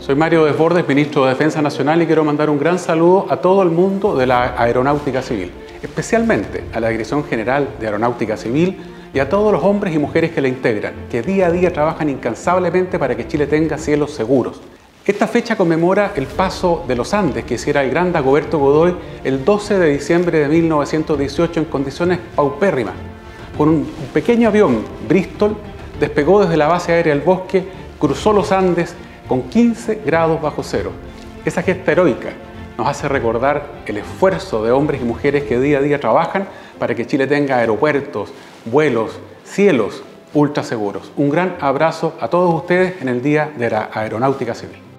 Soy Mario Desbordes, Ministro de Defensa Nacional, y quiero mandar un gran saludo a todo el mundo de la Aeronáutica Civil, especialmente a la Dirección General de Aeronáutica Civil y a todos los hombres y mujeres que la integran, que día a día trabajan incansablemente para que Chile tenga cielos seguros. Esta fecha conmemora el paso de los Andes que hiciera el gran Dagoberto Godoy el 12 de diciembre de 1918 en condiciones paupérrimas. Con un pequeño avión, Bristol, despegó desde la base aérea del Bosque, cruzó los Andes con 15 grados bajo cero. Esa gesta heroica nos hace recordar el esfuerzo de hombres y mujeres que día a día trabajan para que Chile tenga aeropuertos, vuelos, cielos ultra seguros. Un gran abrazo a todos ustedes en el Día de la Aeronáutica Civil.